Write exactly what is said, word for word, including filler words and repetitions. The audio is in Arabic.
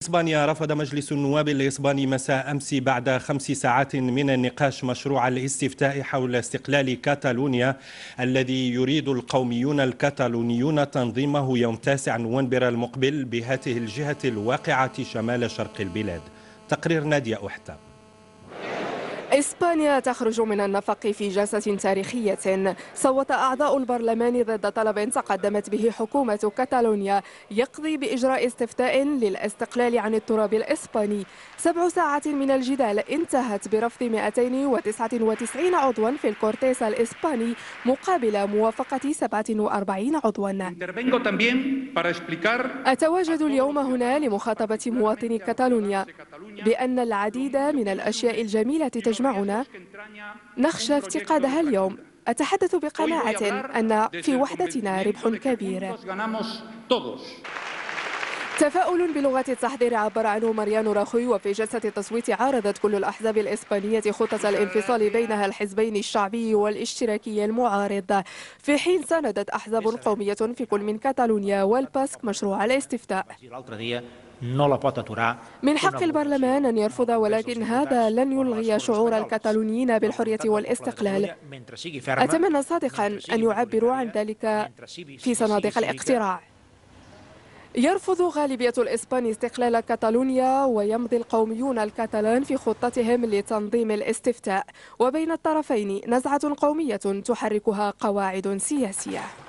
إسبانيا رفض مجلس النواب الإسباني مساء أمس بعد خمس ساعات من النقاش مشروع الاستفتاء حول استقلال كاتالونيا الذي يريد القوميون الكتالونيون تنظيمه يوم تاسع نوفمبر المقبل بهذه الجهة الواقعة شمال شرق البلاد. تقرير نادية أحتى. إسبانيا تخرج من النفق في جلسة تاريخية. صوت أعضاء البرلمان ضد طلب تقدمت به حكومة كاتالونيا يقضي بإجراء استفتاء للاستقلال عن التراب الإسباني. سبع ساعات من الجدال انتهت برفض مئتين وتسعة وتسعين عضوا في الكورتيس الإسباني مقابل موافقة سبعة وأربعين عضوا. أتواجد اليوم هنا لمخاطبة مواطني كاتالونيا بأن العديد من الأشياء الجميلة تجمعنا نخشى افتقادها اليوم. أتحدث بقناعة أن في وحدتنا ربح كبير. تفاؤل بلغة التحضير عبر عنه ماريانو راخوي. وفي جلسة التصويت عارضت كل الأحزاب الإسبانية خطة الانفصال بينها الحزبين الشعبي والاشتراكي المعارض، في حين ساندت أحزاب قومية في كل من كاتالونيا والباسك مشروع الاستفتاء. من حق البرلمان أن يرفض، ولكن هذا لن يلغي شعور الكتالونيين بالحرية والاستقلال. أتمنى صادقا أن يعبروا عن ذلك في صناديق الاقتراع. يرفض غالبية الإسبان استقلال كاتالونيا، ويمضي القوميون الكاتالان في خطتهم لتنظيم الاستفتاء، وبين الطرفين نزعة قومية تحركها قواعد سياسية.